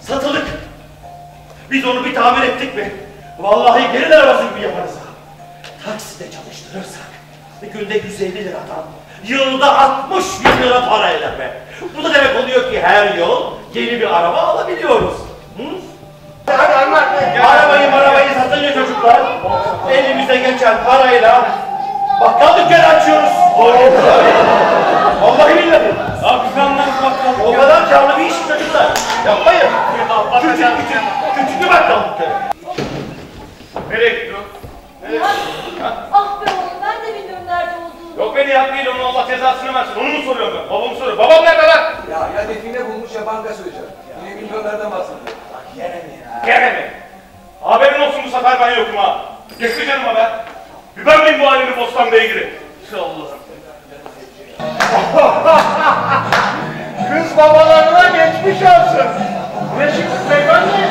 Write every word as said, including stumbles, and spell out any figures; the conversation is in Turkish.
Satılık. Biz onu bir tamir ettik mi? Vallahi gelin arabası gibi yaparız ha. Takside çalıştırırsak günde yüz elli liradan yılda altmış bin lira para eder be. Bu da demek oluyor ki her yıl yeni bir araba alabiliyoruz. Hı? Hadi anlat. Arabayı arabayı satınca çocuklar elimize geçen parayla bakkal dükkanı açıyoruz. Vallahi billahi. Akşamlar bakkal. O kadar karlı bir iş çocuklar. Yapmayın. Küçük küçük küçük bir bakkal dükkanı. Nereye gidiyor? Nereye? Ah be oğlum, ben de bilmiyorum nerede olduğunu. Yok beni Nihat değil, onun Allah cezasını versin. Onu mu soruyorum ben? Babamı soruyorum. Babam nerede lan? Ya ya define bulmuş ya banka soyacak. Yine milyonlardan bahsediyor. Gene mi ya? Gene mi? Haberin olsun bu sefer ben yokum ha. Geçti canıma be. Biber miyim bu halini Bostan Beygir'i? İnşallah. Kız babalarına geçmiş olsun. Ne şıksız beyefendi.